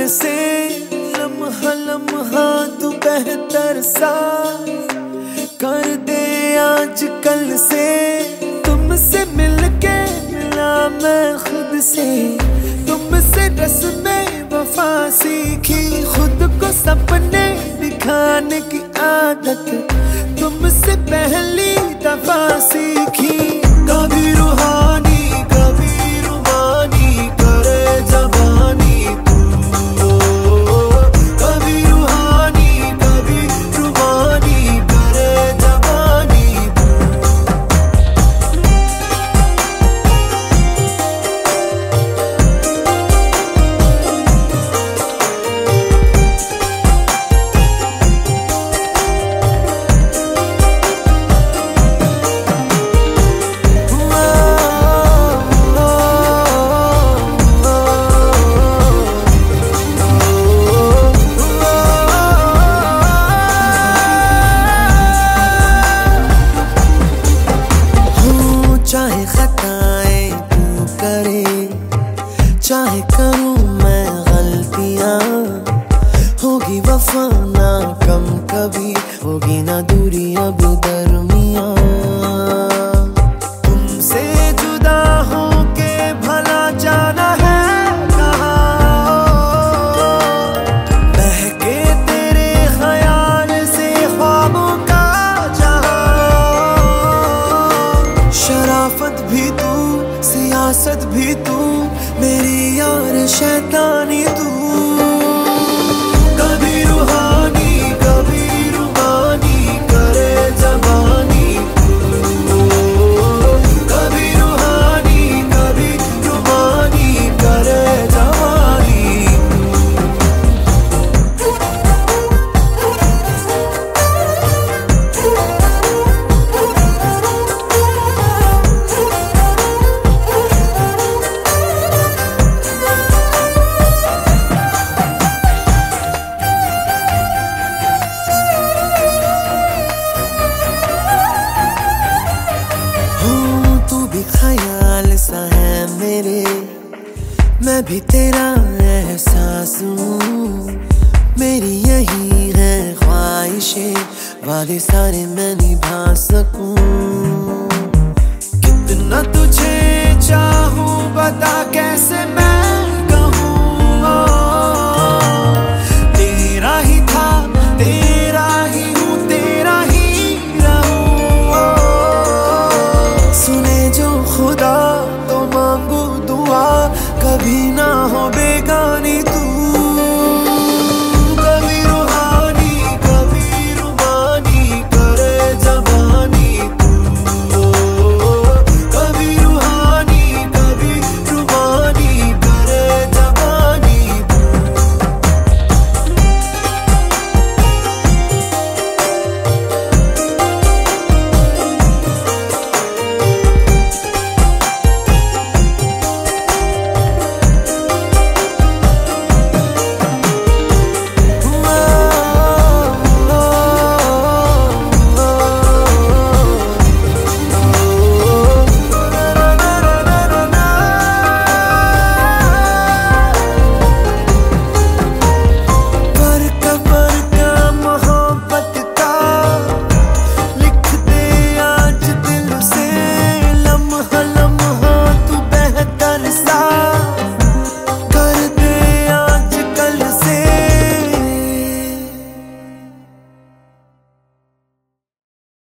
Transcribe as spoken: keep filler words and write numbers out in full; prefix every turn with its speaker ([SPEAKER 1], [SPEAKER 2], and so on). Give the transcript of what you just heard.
[SPEAKER 1] से लम्हा लम्हा तू बेहतर सा कर दे आज कल से। तुमसे मिलके मिला मैं खुद से, तुमसे रस्में वफा सीखी, खुद को सपने दिखाने की आदत तुमसे पहली दफा सीखी। कभी रूहानी कभी रूमानी करे जवानी तू, कभी रूहानी कभी रूमानी करे जवानी तू। चाहे खताएं तू करे, चाहे करूं मैं गलतियां, होगी वफा ना कम कभी, होगी ना दूरी अब दरमियां। तुमसे जुदा होके भला जाना है कहाँ, बहके तेरे ख्याल से ख्वाबों का जहां। शराफत भी तू सियासत भी तू, मेरी यार शैतानी तू। कभी रूहानी कभी रूमानी करे जवानी तू, कभी रूहानी कभी रूमानी करे जवानी ख्याल सा है मेरे, मैं भी तेरा एहसास हूँ। मेरी यही है ख्वाहिशें, वादे सारे मैं निभा सकूं। कितना तुझे चाहूं बता कैसे मैं कहूँ, तेरा ही था तेरा ही हूँ तेरा ही रहूं। सुने जो खुदा तो मांगू दुआ, कभी ना हो बेगानी तू।